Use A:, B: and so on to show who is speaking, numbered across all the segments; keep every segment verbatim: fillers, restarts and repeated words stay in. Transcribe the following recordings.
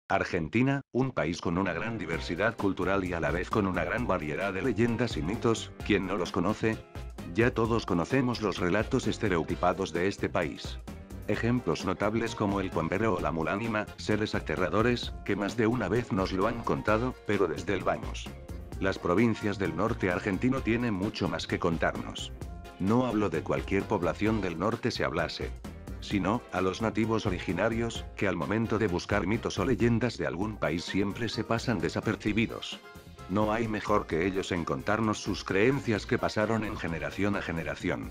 A: Argentina, un país con una gran diversidad cultural y a la vez con una gran variedad de leyendas y mitos, ¿quién no los conoce? Ya todos conocemos los relatos estereotipados de este país. Ejemplos notables como el Cuambero o la Mulánima, seres aterradores, que más de una vez nos lo han contado, pero desde el vamos. Las provincias del norte argentino tienen mucho más que contarnos. No hablo de cualquier población del norte se hablase, sino, a los nativos originarios, que al momento de buscar mitos o leyendas de algún país siempre se pasan desapercibidos. No hay mejor que ellos en contarnos sus creencias que pasaron en generación a generación.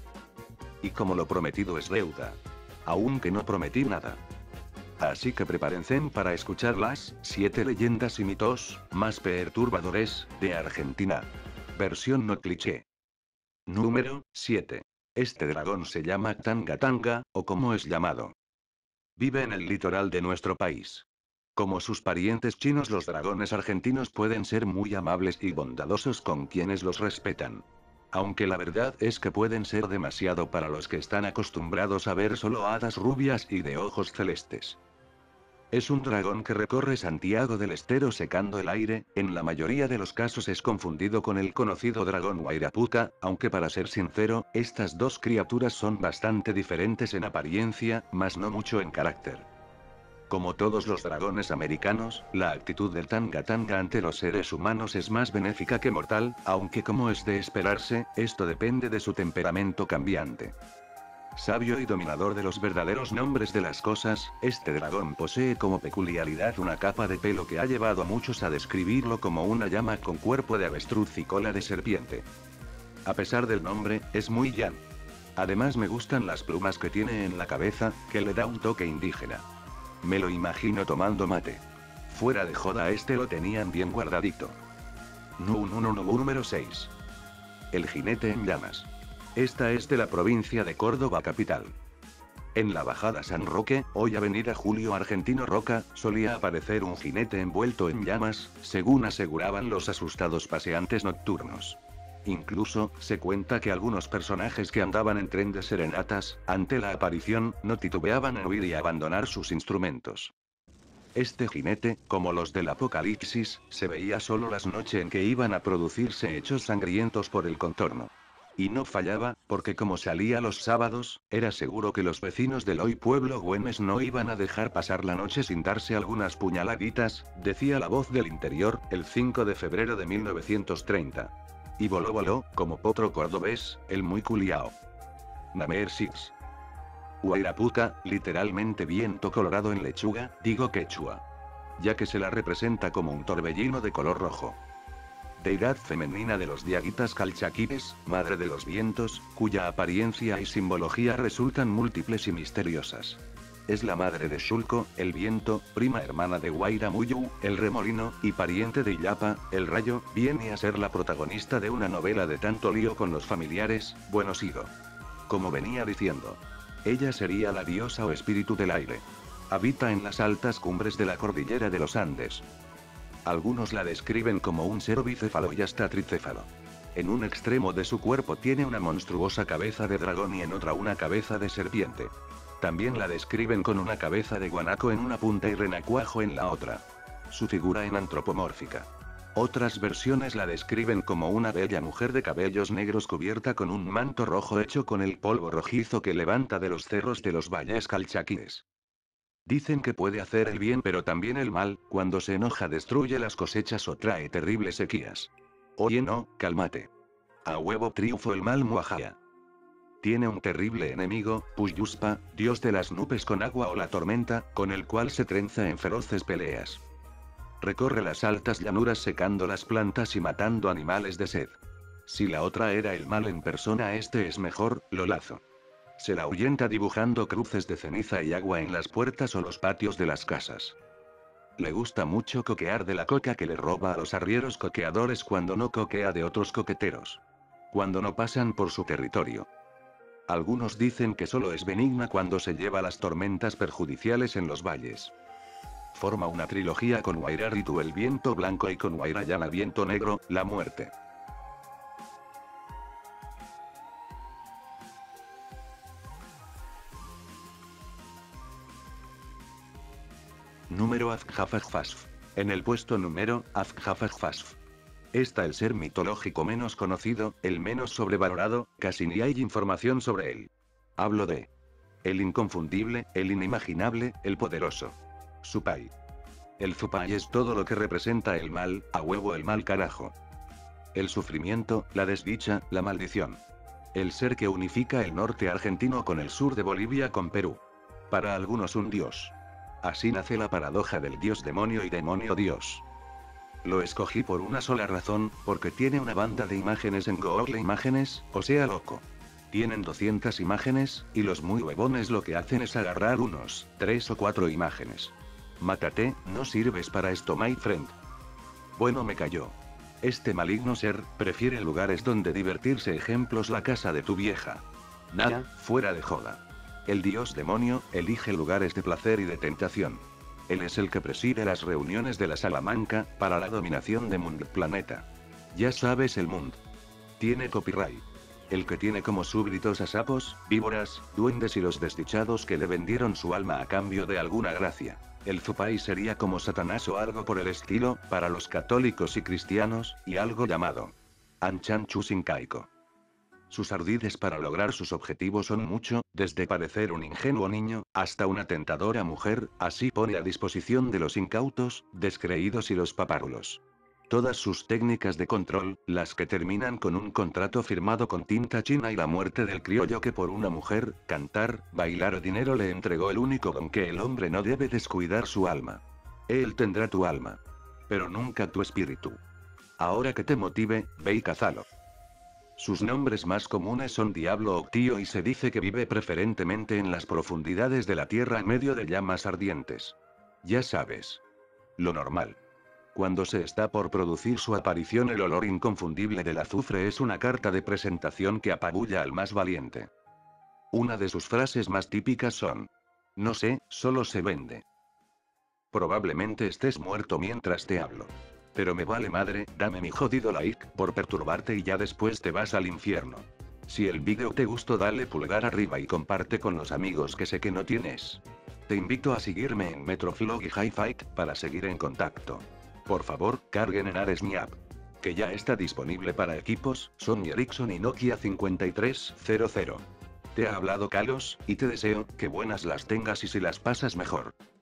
A: Y como lo prometido es deuda. Aunque no prometí nada. Así que prepárense para escuchar las siete leyendas y mitos más perturbadores de Argentina. Versión no cliché. Número siete. Este dragón se llama Tanga Tanga, o como es llamado. Vive en el litoral de nuestro país. Como sus parientes chinos, los dragones argentinos pueden ser muy amables y bondadosos con quienes los respetan. Aunque la verdad es que pueden ser demasiado para los que están acostumbrados a ver solo hadas rubias y de ojos celestes. Es un dragón que recorre Santiago del Estero secando el aire, en la mayoría de los casos es confundido con el conocido dragón Huayrapuca, aunque para ser sincero, estas dos criaturas son bastante diferentes en apariencia, mas no mucho en carácter. Como todos los dragones americanos, la actitud del Tanga Tanga ante los seres humanos es más benéfica que mortal, aunque como es de esperarse, esto depende de su temperamento cambiante. Sabio y dominador de los verdaderos nombres de las cosas, este dragón posee como peculiaridad una capa de pelo que ha llevado a muchos a describirlo como una llama con cuerpo de avestruz y cola de serpiente. A pesar del nombre, es muy llano. Además me gustan las plumas que tiene en la cabeza, que le da un toque indígena. Me lo imagino tomando mate. Fuera de joda, a este lo tenían bien guardadito. No, no, no, no, número seis. El jinete en llamas. Esta es de la provincia de Córdoba capital. En la bajada San Roque, hoy avenida Julio Argentino Roca, solía aparecer un jinete envuelto en llamas, según aseguraban los asustados paseantes nocturnos. Incluso, se cuenta que algunos personajes que andaban en tren de serenatas, ante la aparición, no titubeaban en huir y abandonar sus instrumentos. Este jinete, como los del Apocalipsis, se veía solo las noches en que iban a producirse hechos sangrientos por el contorno. Y no fallaba, porque como salía los sábados, era seguro que los vecinos del hoy pueblo Güemes no iban a dejar pasar la noche sin darse algunas puñaladitas, decía la voz del interior, el cinco de febrero de mil novecientos treinta. Y voló voló, como potro cordobés, el muy culiao. Namer Six. Huayrapuca, literalmente viento colorado en lechuga, digo quechua. Ya que se la representa como un torbellino de color rojo. Deidad femenina de los diaguitas calchaquires, madre de los vientos, cuya apariencia y simbología resultan múltiples y misteriosas. Es la madre de Xulco, el viento, prima hermana de Guairamuyu, el remolino, y pariente de Illapa, el rayo, viene a ser la protagonista de una novela de tanto lío con los familiares, bueno sigo. Como venía diciendo. Ella sería la diosa o espíritu del aire. Habita en las altas cumbres de la cordillera de los Andes. Algunos la describen como un ser bicéfalo y hasta tricéfalo. En un extremo de su cuerpo tiene una monstruosa cabeza de dragón y en otra una cabeza de serpiente. También la describen con una cabeza de guanaco en una punta y renacuajo en la otra. Su figura en antropomórfica. Otras versiones la describen como una bella mujer de cabellos negros cubierta con un manto rojo hecho con el polvo rojizo que levanta de los cerros de los valles calchaquíes. Dicen que puede hacer el bien pero también el mal, cuando se enoja destruye las cosechas o trae terribles sequías. Oye no, cálmate. A huevo triunfo el mal muajaya. Tiene un terrible enemigo, Puyuspa, dios de las nubes con agua o la tormenta, con el cual se trenza en feroces peleas. Recorre las altas llanuras secando las plantas y matando animales de sed. Si la otra era el mal en persona, este es mejor, lo lazo. Se la ahuyenta dibujando cruces de ceniza y agua en las puertas o los patios de las casas. Le gusta mucho coquear de la coca que le roba a los arrieros coqueadores cuando no coquea de otros coqueteros. Cuando no pasan por su territorio. Algunos dicen que solo es benigna cuando se lleva las tormentas perjudiciales en los valles. Forma una trilogía con Huayraritu el viento blanco y con Huayrayana viento negro, la muerte. Número Azhafajfasf. En el puesto número, Azhafajfasf. Está el ser mitológico menos conocido, el menos sobrevalorado, casi ni hay información sobre él. Hablo de el inconfundible, el inimaginable, el poderoso. Supai. El Zupai es todo lo que representa el mal, a huevo el mal carajo. El sufrimiento, la desdicha, la maldición. El ser que unifica el norte argentino con el sur de Bolivia con Perú. Para algunos un dios. Así nace la paradoja del dios demonio y demonio dios. Lo escogí por una sola razón, porque tiene una banda de imágenes en Google Imágenes, o sea loco. Tienen doscientas imágenes, y los muy huevones lo que hacen es agarrar unos, tres o cuatro imágenes. Mátate, no sirves para esto my friend. Bueno me cayó. Este maligno ser, prefiere lugares donde divertirse ejemplos la casa de tu vieja. Nada, fuera de joda. El dios demonio, elige lugares de placer y de tentación. Él es el que preside las reuniones de la Salamanca, para la dominación de Mundo Planeta. Ya sabes el mundo. Tiene copyright. El que tiene como súbditos a sapos, víboras, duendes y los desdichados que le vendieron su alma a cambio de alguna gracia. El Zupai sería como Satanás o algo por el estilo, para los católicos y cristianos, y algo llamado Anchanchu Sincaico. Sus ardides para lograr sus objetivos son mucho, desde parecer un ingenuo niño, hasta una tentadora mujer, así pone a disposición de los incautos, descreídos y los papárulos. Todas sus técnicas de control, las que terminan con un contrato firmado con tinta china y la muerte del criollo que por una mujer, cantar, bailar o dinero le entregó el único don que el hombre no debe descuidar su alma. Él tendrá tu alma. Pero nunca tu espíritu. Ahora que te motive, ve y cázalo. Sus nombres más comunes son Diablo o Tío y se dice que vive preferentemente en las profundidades de la tierra en medio de llamas ardientes. Ya sabes. Lo normal. Cuando se está por producir su aparición el olor inconfundible del azufre es una carta de presentación que apabulla al más valiente. Una de sus frases más típicas son: no sé, solo se vende. Probablemente estés muerto mientras te hablo. Pero me vale madre, dame mi jodido like, por perturbarte y ya después te vas al infierno. Si el vídeo te gustó dale pulgar arriba y comparte con los amigos que sé que no tienes. Te invito a seguirme en Metroflog y Hi-Fight, para seguir en contacto. Por favor, carguen en Ares mi app. Que ya está disponible para equipos, Sony Ericsson y Nokia cincuenta y tres cero cero. Te ha hablado Carlos, y te deseo, que buenas las tengas y si las pasas mejor.